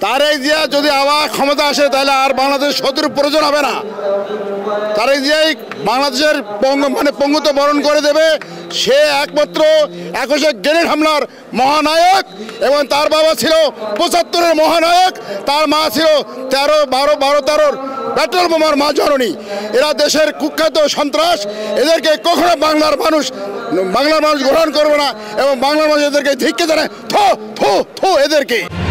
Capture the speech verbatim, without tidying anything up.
তারেক জিয়া যদি আবার ক্ষমতা আসে তাহলে আর বাংলাদেশ শত্রুর প্রয়োজন হবে না। তারেক জিয়াই বাংলাদেশের মানে পঙ্গুত্ব বরণ করে দেবে। সে একমাত্র একুশে গ্রেনেড হামলার মহানায়ক এবং তার বাবা ছিল পঁচাত্তরের মহানায়ক, তার মা ছিল তেরো বারো বারো তেরোর পেট্রোল বোমার মা জননী। এরা দেশের কুখ্যাত সন্ত্রাস। এদেরকে কখনো বাংলার মানুষ বাংলার মানুষ গ্রহণ করবে না এবং বাংলার মানুষ এদেরকে ধিক্কার জানায়। থো থো থো এদেরকে।